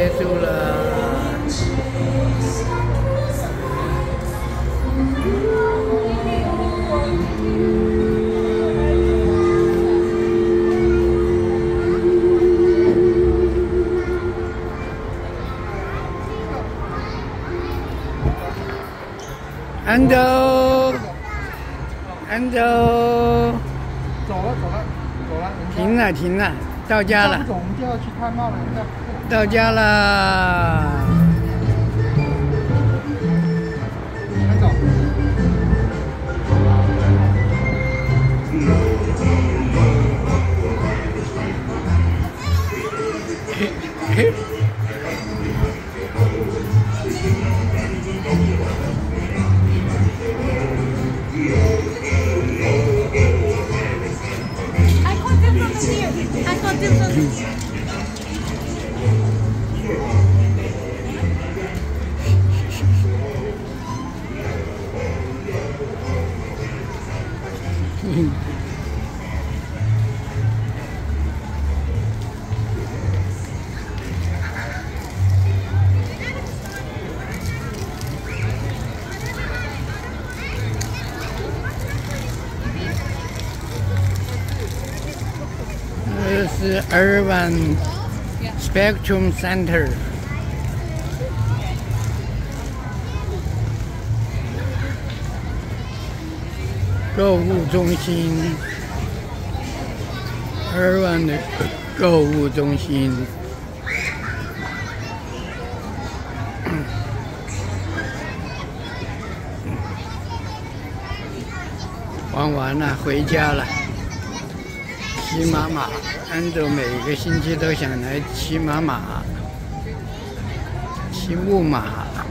结束了。安州，安州， 走了， 停了，停了，到家了。 我们就要去看茂了， 到家了。 安走。 I got this from here. Mm-hmm. 这是 Urban Spectrum Center， 购物中心 ，Urban 的购物中心。玩完了，回家了。 骑马，安州每个星期都想来骑马，骑木马。